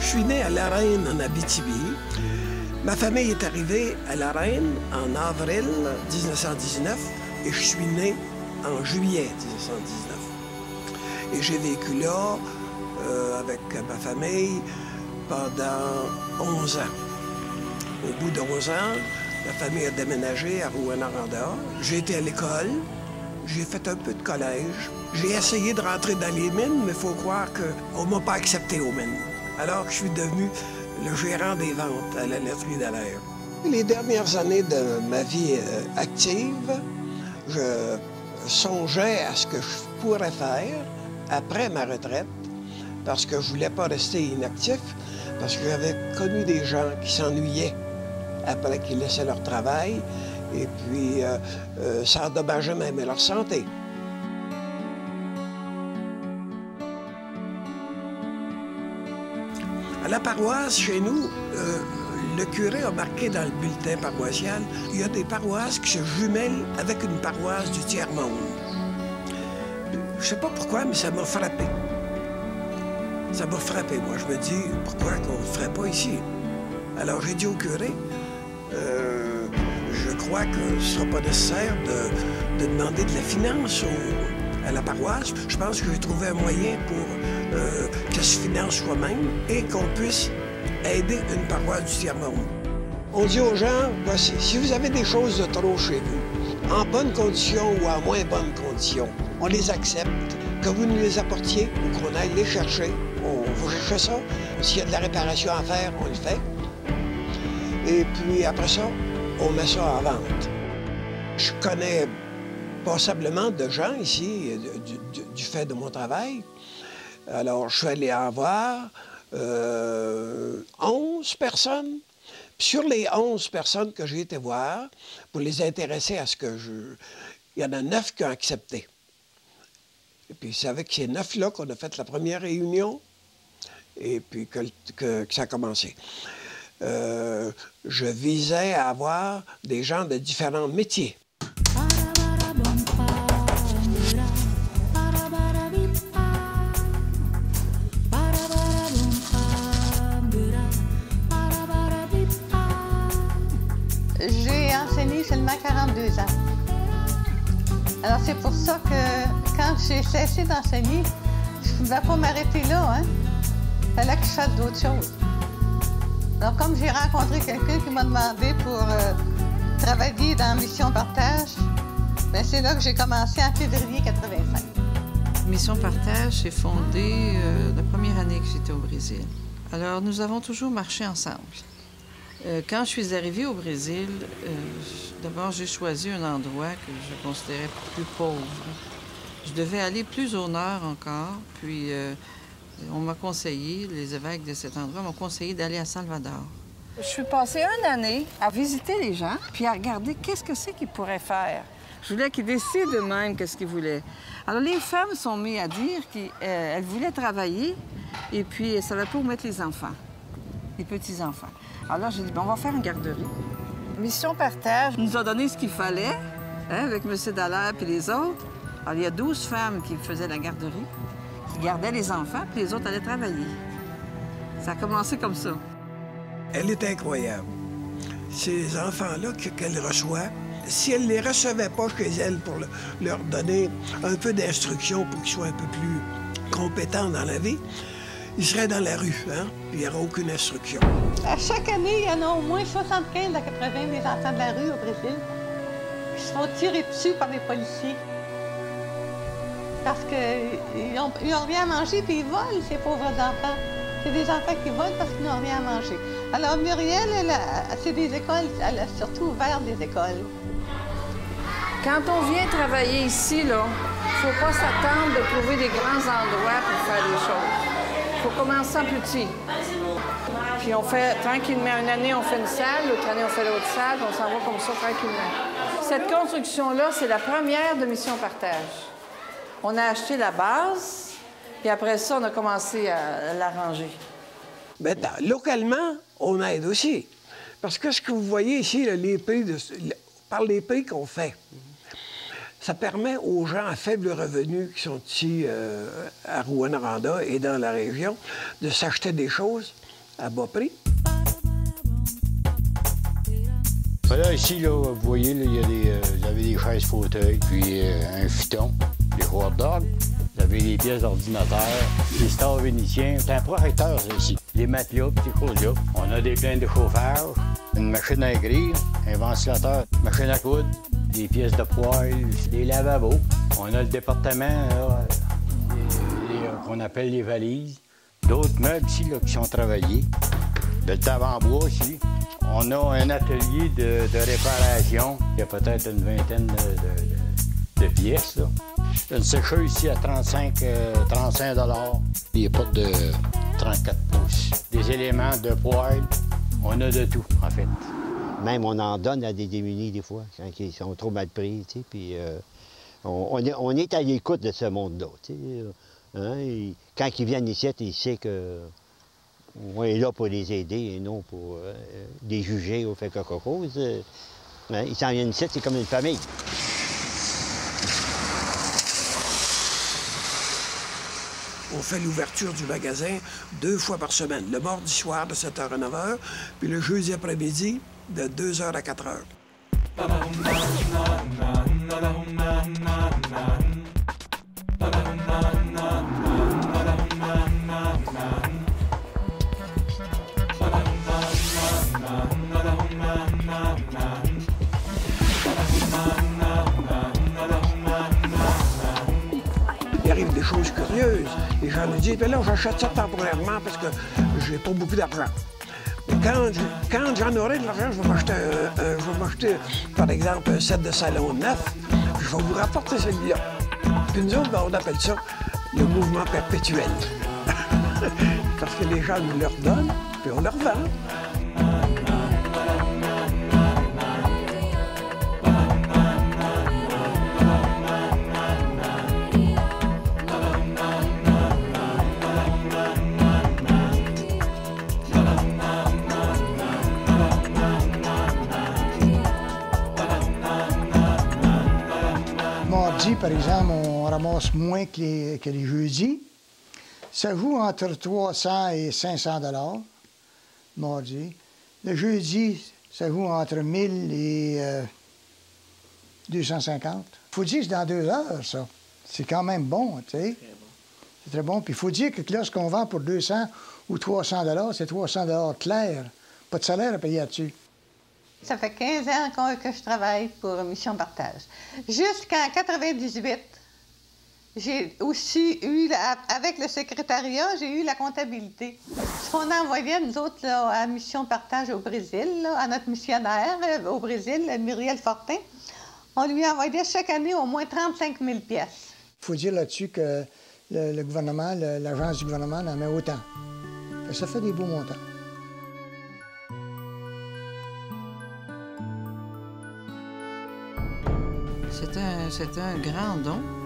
Je suis né à La Reine, en Abitibi. Ma famille est arrivée à La Reine en avril 1919 et je suis né en juillet 1919. Et j'ai vécu là avec ma famille pendant 11 ans. Au bout de 11 ans, la famille a déménagé à Rouyn-Noranda. J'ai été à l'école, j'ai fait un peu de collège. J'ai essayé de rentrer dans les mines, mais il faut croire qu'on ne m'a pas accepté aux mines. Alors que je suis devenu le gérant des ventes à la laiterie Dallaire. Les dernières années de ma vie active, je songeais à ce que je pourrais faire après ma retraite, parce que je ne voulais pas rester inactif, parce que j'avais connu des gens qui s'ennuyaient après qu'ils laissaient leur travail, et puis ça endommageait même leur santé. À la paroisse, chez nous, le curé a marqué dans le bulletin paroissial, il y a des paroisses qui se jumellent avec une paroisse du tiers-monde. Je ne sais pas pourquoi, mais ça m'a frappé. Ça m'a frappé, moi. Je me dis, pourquoi qu'on ne le ferait pas ici? Alors j'ai dit au curé, je crois que ce ne sera pas nécessaire de demander de la finance à la paroisse. Je pense que j'ai trouvé un moyen pour qu'elle se finance soi-même et qu'on puisse aider une paroisse du tiers-monde. On dit aux gens, voici, si vous avez des choses de trop chez vous, en bonne condition ou en moins bonne condition, on les accepte. Que vous nous les apportiez ou qu'on aille les chercher, on va chercher ça. S'il y a de la réparation à faire, on le fait. Et puis après ça, on met ça en vente. Je connais passablement de gens ici, du fait de mon travail. Alors, je suis allé en voir 11 personnes. Puis sur les 11 personnes que j'ai été voir, pour les intéresser à ce que il y en a 9 qui ont accepté. Et puis c'est avec ces 9-là qu'on a fait la première réunion et puis que ça a commencé. Je visais à avoir des gens de différents métiers. J'ai enseigné seulement 42 ans. Alors c'est pour ça que quand j'ai cessé d'enseigner, je ne pouvais pas m'arrêter là, hein. Il fallait que je fasse d'autres choses. Alors comme j'ai rencontré quelqu'un qui m'a demandé pour travailler dans Mission Partage, bien, c'est là que j'ai commencé en février 85. Mission Partage s'est fondée la première année que j'étais au Brésil. Alors nous avons toujours marché ensemble. Quand je suis arrivée au Brésil, d'abord, j'ai choisi un endroit que je considérais plus pauvre. Je devais aller plus au nord encore, puis on m'a conseillé, les évêques de cet endroit m'ont conseillé d'aller à Salvador. Je suis passée une année à visiter les gens, puis à regarder qu'est-ce que c'est qu'ils pourraient faire. Je voulais qu'ils décident eux-mêmes qu'est-ce qu'ils voulaient. Alors, les femmes sont mises à dire qu'elles voulaient travailler, et puis elles ne savaient pas où mettre les enfants, les petits-enfants. Alors là, j'ai dit, bon, on va faire une garderie. Mission Partage nous a donné ce qu'il fallait, hein, avec M. Dallaire et les autres. Alors, il y a 12 femmes qui faisaient la garderie, qui gardaient les enfants, puis les autres allaient travailler. Ça a commencé comme ça. Elle est incroyable. Ces enfants-là qu'elle reçoit, si elle ne les recevait pas chez elle pour leur donner un peu d'instruction pour qu'ils soient un peu plus compétents dans la vie, ils seraient dans la rue, hein? Puis il n'y aurait aucune instruction. À chaque année, il y en a au moins 75 à 80 des enfants de la rue au Brésil qui se font tirer dessus par les policiers. Parce qu'ils n'ont rien à manger, puis ils volent, ces pauvres enfants. C'est des enfants qui volent parce qu'ils n'ont rien à manger. Alors Muriel, c'est des écoles, elle a surtout ouvert des écoles. Quand on vient travailler ici, là, il ne faut pas s'attendre de trouver des grands endroits pour faire des choses. Il faut commencer en petit. Puis on fait tranquillement. Une année, on fait une salle, l'autre année, on fait l'autre salle, on s'en va comme ça tranquillement. Cette construction-là, c'est la première de Mission Partage. On a acheté la base, puis après ça, on a commencé à l'arranger. Maintenant, localement, on aide aussi. Parce que ce que vous voyez ici, là, par les prix qu'on fait, ça permet aux gens à faible revenu qui sont ici à Rouyn-Noranda et dans la région de s'acheter des choses à bas prix. Là, ici, là, vous voyez, là, il y a vous avez des chaises fauteuils, puis un futon, des hot dogs. Vous avez des pièces d'ordinateur, des stores vénitiens. C'est un projecteur, ça, ici. Les matelas, puis ces choses-là. On a des plaines de chauffage, une machine à écrire, un ventilateur, machine à coudre, des pièces de poêle, des lavabos. On a le département là, qu'on appelle les valises. D'autres meubles ici là, qui sont travaillés. De table en bois ici. On a un atelier de réparation. Il y a peut-être une vingtaine de pièces. Là. Une sécheuse ici à 35 $. Il n'y a pas de 34 pouces. Des éléments de poêle. On a de tout, en fait. Même on en donne à des démunis des fois, quand ils sont trop mal pris, tu sais, puis on est à l'écoute de ce monde-là, tu sais. Hein, quand ils viennent ici, ils savent qu'on est là pour les aider et non pour les juger ou faire quelque chose. Hein, ils s'en viennent ici, c'est comme une famille. On fait l'ouverture du magasin 2 fois par semaine, le mardi soir de 7h à 9h, puis le jeudi après-midi de 2h à 4h. Il arrive des choses curieuses. Les gens nous disent, ben là, j'achète ça temporairement parce que j'ai pas beaucoup d'argent. Quand j'en aurai de l'argent, je vais m'acheter, par exemple, un set de salon neuf. Je vais vous rapporter celui-là. Puis nous autres, ben, on appelle ça le mouvement perpétuel. Parce que les gens nous leur donnent, puis on leur vend. Par exemple, on ramasse moins que les jeudis. Ça joue entre 300 et 500 $ mardi. Le jeudi, ça joue entre 1000 et 250. Il faut dire que c'est dans 2 heures, ça. C'est quand même bon, tu sais. C'est très bon. Puis il faut dire que lorsqu'on vend pour 200 ou 300 $, c'est 300 $ clair. Pas de salaire à payer là-dessus. Ça fait 15 ans que je travaille pour Mission Partage. Jusqu'en 98, j'ai aussi eu, avec le secrétariat, j'ai eu la comptabilité. Ce qu'on envoyait, nous autres, là, à Mission Partage au Brésil, là, à notre missionnaire au Brésil, Muriel Fortin, on lui envoyait chaque année au moins 35 000 pièces. Il faut dire là-dessus que le gouvernement, l'agence du gouvernement en met autant. Ça fait des beaux montants. C'était un grand don.